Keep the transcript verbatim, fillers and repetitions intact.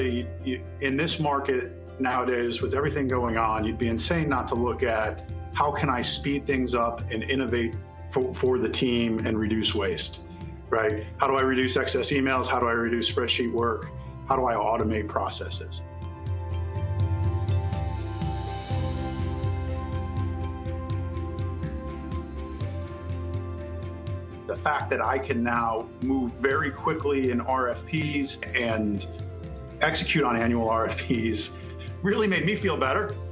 really, you, in this market nowadays, with everything going on, you'd be insane not to look at how can I speed things up and innovate for, for the team and reduce waste, right? How do I reduce excess emails? How do I reduce spreadsheet work? How do I automate processes? The fact that I can now move very quickly in R F Ps and execute on annual R F Ps really made me feel better.